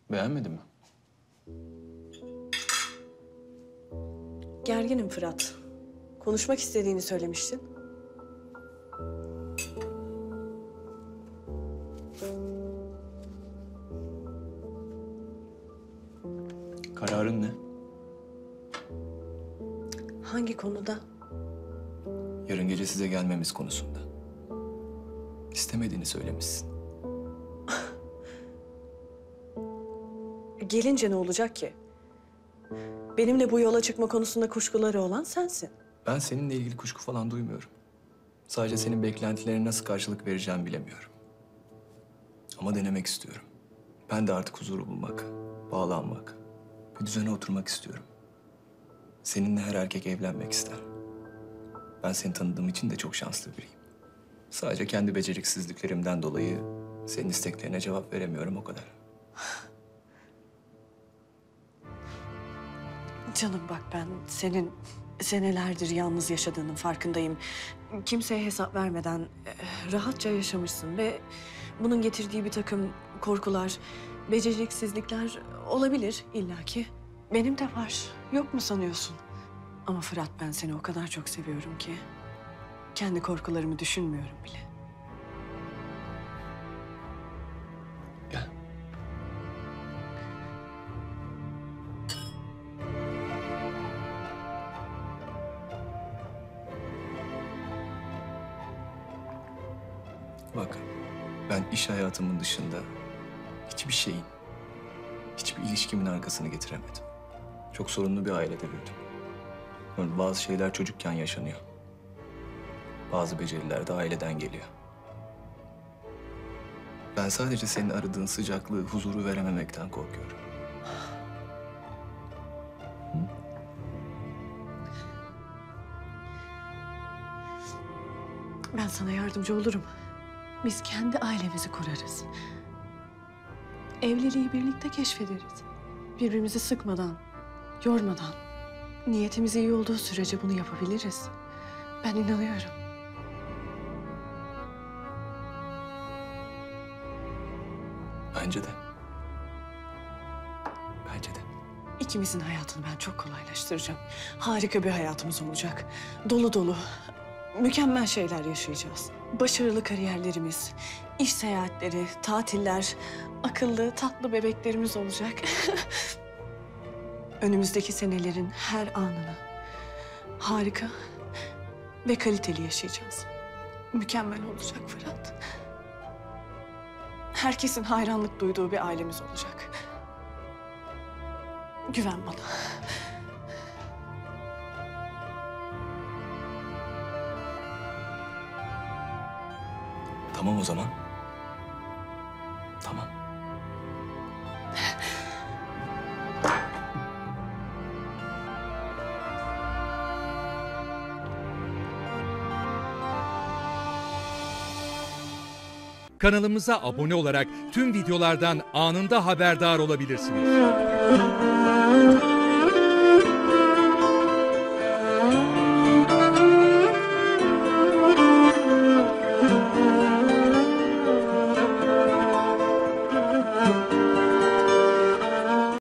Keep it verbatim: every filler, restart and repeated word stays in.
Beğenmedin mi? Gerginim Fırat. Konuşmak istediğini söylemiştin. Kararın ne? Hangi konuda? Yarın gece size gelmemiz konusunda. İstemediğini söylemişsin. Gelince ne olacak ki? Benimle bu yola çıkma konusunda kuşkuları olan sensin. Ben seninle ilgili kuşku falan duymuyorum. Sadece senin beklentilerine nasıl karşılık vereceğimi bilemiyorum. Ama denemek istiyorum. Ben de artık huzuru bulmak, bağlanmak, bir düzene oturmak istiyorum. Seninle her erkek evlenmek ister. Ben seni tanıdığım için de çok şanslı biriyim. Sadece kendi beceriksizliklerimden dolayı senin isteklerine cevap veremiyorum, o kadar. Canım bak, ben senin senelerdir yalnız yaşadığının farkındayım. Kimseye hesap vermeden eh, rahatça yaşamışsın ve bunun getirdiği bir takım korkular, beceriksizlikler olabilir illaki. Benim de var. Yok mu sanıyorsun? Ama Fırat, ben seni o kadar çok seviyorum ki kendi korkularımı düşünmüyorum bile. Gel. Bak, ben iş hayatımın dışında hiçbir şeyin, hiçbir ilişkimin arkasını getiremedim. Çok sorunlu bir ailede büyüdüm. Yani bazı şeyler çocukken yaşanıyor. Bazı beceriler de aileden geliyor. Ben sadece senin aradığın sıcaklığı, huzuru verememekten korkuyorum. Hı? Ben sana yardımcı olurum. Biz kendi ailemizi kurarız. Evliliği birlikte keşfederiz. Birbirimizi sıkmadan, yormadan. Niyetimiz iyi olduğu sürece bunu yapabiliriz. Ben inanıyorum. Bence de. Bence de. İkimizin hayatını ben çok kolaylaştıracağım. Harika bir hayatımız olacak. Dolu dolu, mükemmel şeyler yaşayacağız. Başarılı kariyerlerimiz, iş seyahatleri, tatiller, akıllı, tatlı bebeklerimiz olacak. Önümüzdeki senelerin her anını harika ve kaliteli yaşayacağız. Mükemmel olacak Fırat. Herkesin hayranlık duyduğu bir ailemiz olacak. Güven bana. Tamam o zaman. Tamam. Kanalımıza abone olarak tüm videolardan anında haberdar olabilirsiniz.